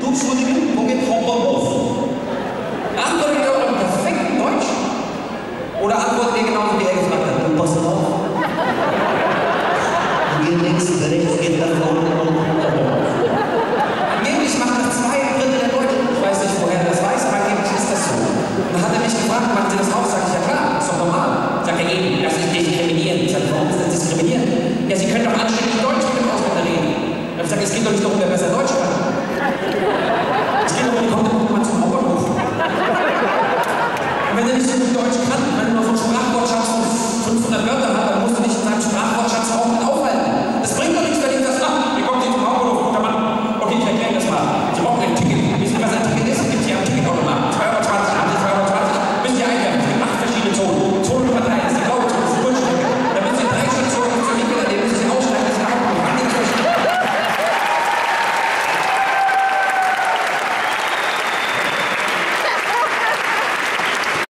guckst Rüdiger, wo geht Frau Bob los? Antwortet ihr doch im perfekten Deutsch? Oder antwortet ihr genauso wie er gesagt hat? Du pass auf. Wir gehen links, rechts.